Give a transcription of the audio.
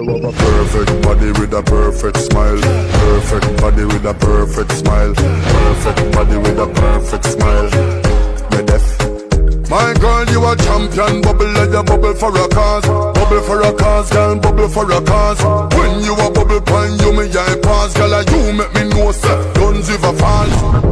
you have a perfect body with a perfect smile. Perfect body with a perfect smile. Perfect body with a perfect smile. Me deaf. My girl, you a champion. Bubble like a bubble for a cause. Bubble for a cause, girl, bubble for a cause. When you a bubble pan, you me eye pass. Girl, you make me know, sir, don't ever fall.